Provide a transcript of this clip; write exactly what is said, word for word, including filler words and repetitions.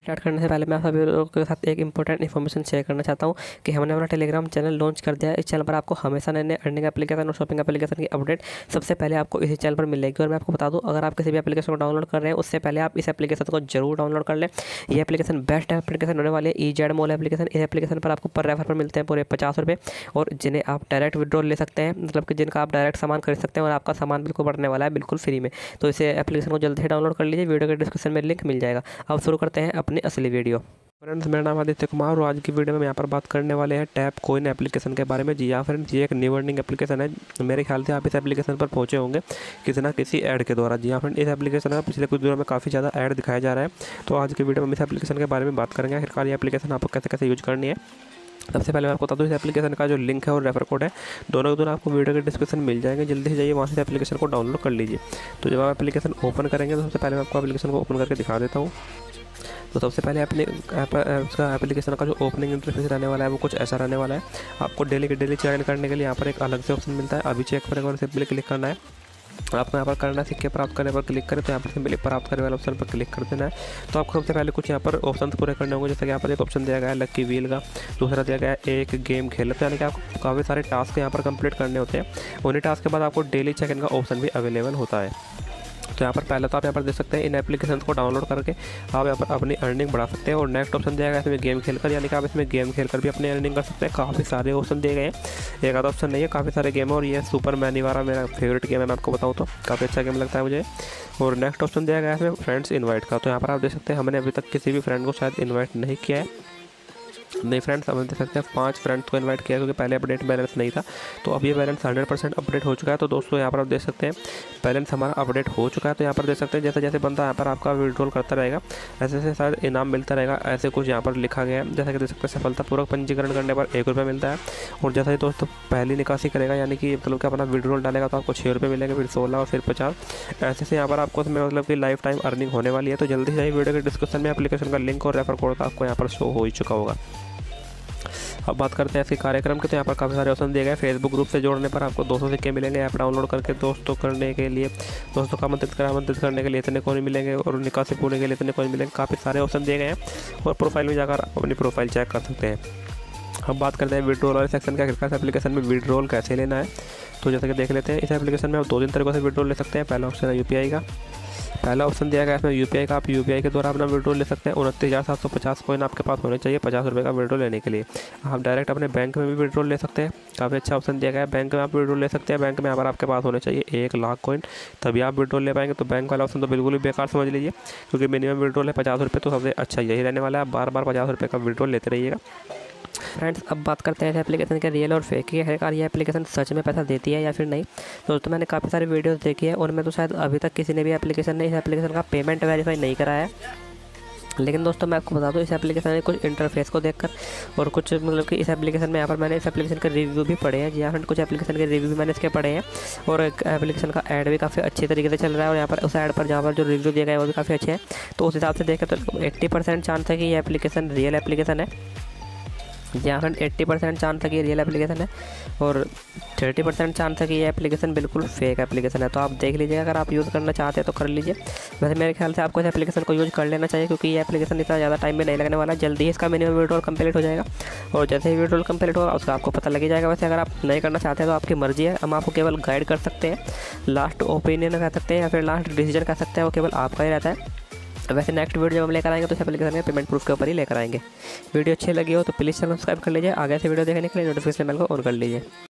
Start करने से पहले मैं आप सभी लोगों के साथ एक इंपॉर्टेंट इन्फॉर्मेशन शेयर करना चाहता हूं कि हमने अपना टेलीग्राम चैनल लॉन्च कर दिया है। इस चैनल पर आपको हमेशा नए नए अर्निंग एप्लीकेशन और शॉपिंग एप्लीकेशन की अपडेट सबसे पहले आपको इसी चैनल पर मिलेगी। और मैं आपको बता दूं, अगर आप किसी भी एप्लीकेशन को डाउनलोड कर रहे हैं उससे पहले आप इस एप्लीकेशन को जरूर डाउनलोड कर लें। ये एप्लीकेशन बेस्ट एप्लीकेशन होने वाली है, ई जेड मॉल एप्लीकेशन। इस एप्लीकेशन पर आपको पर रेफर पर मिलते हैं पूरे पचास रुपये, और जिन्हें आप डायरेक्ट विड्रॉल ले सकते हैं, मतलब कि जिनका आप डायरेक्ट सामान खरीद सकते हैं और आपका सामान बिल्कुल बढ़ने वाला है बिल्कुल फ्री में। तो इसे एप्लीकेशन को जल्द से डाउनलोड कर लीजिए, वीडियो के डिस्क्रिप्शन में लिंक मिल जाएगा। अब शुरू करते हैं अपनी असली वीडियो। फ्रेंड्स, मेरा नाम आदित्य कुमार और आज की वीडियो में यहाँ पर बात करने वाले हैं टैप कॉइन एप्लीकेशन के बारे में। जी हाँ फ्रेंड्स, ये एक न्यू अर्निंग एप्लीकेशन है। मेरे ख्याल से आप इस एप्लीकेशन पर पहुंचे होंगे किसी ना किसी ऐड के द्वारा। जी हाँ फ्रेंड, इस एप्लीकेशन का पिछले कुछ दिनों में काफ़ी ज़्यादा ऐड दिखाया जा रहा है। तो आज की वीडियो में इस एप्लीकेशन के बारे में बात करेंगे। आखिरकार ये एप्लीकेशन आपको कैसे कैसे यूज करनी है। सबसे पहले मैं आपको बता दूँ, इस एप्लीकेशन का जो लिंक है और रेफर कोड है, दोनों के दोनों आपको वीडियो के डिस्क्रिप्शन मिल जाएंगे। जल्दी से जाइए वहाँ से एप्लीकेशन को डाउनलोड कर लीजिए। तो जब आप एप्लीकेशन ओपन करेंगे तो सबसे पहले मैं आपको एप्लीकेशन को ओपन करके दिखा देता हूँ। तो सबसे पहले अपने उसका एप्लीकेशन का जो ओपनिंग इंटरफेस रहने वाला है वो कुछ ऐसा रहने वाला है। आपको डेली के डेली चेक इन करने के लिए यहाँ पर एक अलग से ऑप्शन मिलता है। अभी चेक पर एक बार सिंपली क्लिक करना है। आपको यहाँ पर करना है सिक्के प्राप्त करने पर क्लिक करें, तो यहाँ पर सिंपली प्राप्त करने वाले ऑप्शन पर क्लिक कर देना है। तो आपको सबसे पहले कुछ यहाँ पर ऑप्शन पूरे करने होंगे। जैसे कि यहाँ पर एक ऑप्शन दिया गया है लक्की व्हील का, दूसरा दिया गया है एक गेम खेल। तो यानी कि आपको काफ़ी सारे टास्क यहाँ पर कंप्लीट करने होते हैं। उन्हीं टास्क के बाद आपको डेली चेक इन का ऑप्शन भी अवेलेबल होता है। तो यहाँ पर पहले तो आप यहाँ पर देख सकते हैं, इन एप्लीकेशन को डाउनलोड करके आप यहाँ पर अपनी अर्निंग बढ़ा सकते हैं। और नेक्स्ट ऑप्शन दिया गया है इसमें गेम खेलकर, यानी कि आप इसमें गेम खेलकर भी अपनी अर्निंग कर सकते हैं। काफ़ी सारे ऑप्शन दिए गए हैं, एक आधा ऑप्शन नहीं है, काफ़ी सारे गेम है। और ये सुपर मैनी वाला मेरा फेवरेट गेम है, मैं आपको बताऊँ तो काफ़ी अच्छा गेम लगता है मुझे। और नेक्स्ट ऑप्शन दिया गया है इसमें फ्रेंड्स इन्वाइट का। तो यहाँ पर आप देख सकते हैं, हमने अभी तक किसी भी फ्रेंड को शायद इन्वाइट नहीं किया है। नहीं फ्रेंड्स, हम देख सकते हैं पांच फ्रेंड्स को इनवाइट किया, क्योंकि पहले अपडेट बैलेंस नहीं था। तो अब ये बैलेंस हंड्रेड परसेंट अपडेट हो चुका है। तो दोस्तों यहाँ पर आप देख सकते हैं बैलेंस हमारा अपडेट हो चुका है। तो यहाँ पर देख सकते हैं जैसे जैसे बंदा यहाँ पर आपका विड्रॉल करता रहेगा ऐसे ऐसे शायद इनाम मिलता रहेगा। ऐसे कुछ यहाँ पर लिखा गया है, जैसा कि देख सकते हैं सफलतापूर्वक पंजीकरण करने पर एक रुपये मिलता है। और जैसा ही दोस्तों पहली निकासी करेगा, यानी कि मतलब कि अपना विड्रॉल डालेगा, तो आपको छः रुपये मिलेंगे, फिर सोलह और फिर पचास। ऐसे से यहाँ पर आपको मतलब कि लाइफ टाइम अर्निंग होने वाली है। तो जल्दी से वीडियो के डिस्क्रिप्शन में एप्लीकेशन का लिंक और रेफर कोड आपको यहाँ पर शो हो ही चुका होगा। अब बात करते हैं इसके कार्यक्रम के। तो यहाँ पर काफ़ी सारे ऑप्शन दिए गए। फेसबुक ग्रुप से जोड़ने पर आपको दो सौ सिक्के मिलेंगे। ऐप डाउनलोड करके दोस्तों करने के लिए दोस्तों का आमंत्रित कर आमंत्रित करने के लिए इतने कॉइन मिलेंगे, और निकासी पूरे के लिए इतने कॉइन मिलेंगे। काफ़ी सारे ऑप्शन दिए गए हैं, और प्रोफाइल में जाकर आप अपनी प्रोफाइल चेक कर सकते हैं। हम बात करते हैं विड्रॉल वाले सेक्शन का। आखिरकार एप्लीकेशन में विड्रॉल कैसे लेना है, तो जैसे कि देख लेते हैं। इस एप्लीकेशन में आप दो तीन तरीकों से विड्रॉल ले सकते हैं। पहला ऑप्शन है यूपीआई का। पहला ऑप्शन दिया गया है इसमें यूपीआई का। आप यूपीआई के द्वारा अपना विड्रॉल ले सकते हैं। उनतीस हज़ार सात सौ पचास कॉइन आपके पास होने चाहिए पचास रुपये का विड्रॉल लेने के लिए। आप डायरेक्ट अपने बैंक में भी विड्रॉल ले सकते हैं। काफ़ी अच्छा ऑप्शन दिया गया है, बैंक में आप विड्रॉल ले सकते हैं। बैंक में यहाँ पर आपके पास होने चाहिए एक लाख कॉइन, तभी आप विड्रॉल ले पाएंगे। तो बैंक वाला ऑप्शन तो बिल्कुल ही बेकार समझ लीजिए, क्योंकि मिनिमम विड्रॉल है पचास रुपये। तो सबसे अच्छा यही रहने वाला है, आप बार बार पचास रुपये का विड्रॉल लेते रहिएगा। फ्रेंड्स, अब बात करते हैं इस एप्लीकेशन के रियल और फेक की। आखिरकार ये एप्लीकेशन सच में पैसा देती है या फिर नहीं। दोस्तों, मैंने काफ़ी सारी वीडियोस देखी है, और मैं तो शायद अभी तक किसी ने भी एप्लीकेशन ने इस एप्लीकेशन का पेमेंट वेरीफाई नहीं कराया है। लेकिन दोस्तों मैं आपको बता दूं, इस एप्लीकेशन में कुछ इंटरफेस को देखकर और कुछ मतलब कि इस एप्लीकेशन में यहाँ पर मैंने इस एप्लीकेशन के रिव्यू भी पढ़े हैं। जी हाँ, कुछ एप्लीकेशन के रिव्यू भी मैंने इसके पढ़े हैं, और एक एप्लीकेशन का ऐड भी काफ़ी अच्छे तरीके से चल रहा है। और यहाँ पर उस ऐड पर जहाँ पर जो रिव्यू दिए गए हैं वो भी काफ़ी अच्छे हैं। तो उस हिसाब से देखें तो एट्टी परसेंट चांस है कि ये एप्लीकेशन रियल एप्लीकेशन है। यहाँ पर एट्टी परसेंट चांस है कि ये रियल एप्लीकेशन है, और थर्टी परसेंट चांस है कि ये एप्लीकेशन बिल्कुल फेक एप्लीकेशन है। तो आप देख लीजिए, अगर आप यूज़ करना चाहते हैं तो कर लीजिए। वैसे मेरे ख्याल से आपको इस एप्लीकेशन को यूज़ कर लेना चाहिए, क्योंकि ये एप्लीकेशन इतना ज़्यादा टाइम में नहीं लगने वाला। जल्दी ही इसका मिनिमम विड्रॉल कंप्लीट हो जाएगा, और जैसे ही विड्रॉल कंप्लीट होगा उसका आपको पता लग जाएगा। वैसे अगर आप नहीं करना चाहते हैं तो आपकी मर्जी है, हम आपको केवल गाइड कर सकते हैं, लास्ट ओपिनियन कह सकते हैं या फिर लास्ट डिसीजन कह सकते हैं, वो केवल आपका ही रहता है। वैसे नेक्स्ट वीडियो जब हम लेकर आएंगे तो इस एप्लीकेशन के पेमेंट प्रूफ के ऊपर ही लेकर आएंगे। वीडियो अच्छी लगी हो तो प्लीज़ सब्सक्राइब कर लीजिए। आगे से वीडियो देखने के लिए नोटिफिकेशन बेल को ऑन कर लीजिए।